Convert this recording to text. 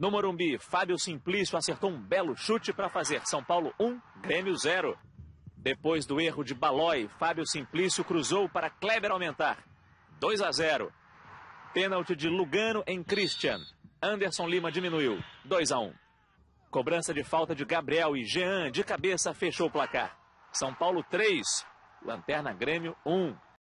No Morumbi, Fábio Simplício acertou um belo chute para fazer São Paulo 1, Grêmio 0. Depois do erro de Balói, Fábio Simplício cruzou para Kleber aumentar. 2-0. Pênalti de Lugano em Christian. Anderson Lima diminuiu. 2-1. Cobrança de falta de Gabriel e Jean de cabeça fechou o placar. São Paulo 3, Lanterna Grêmio 1.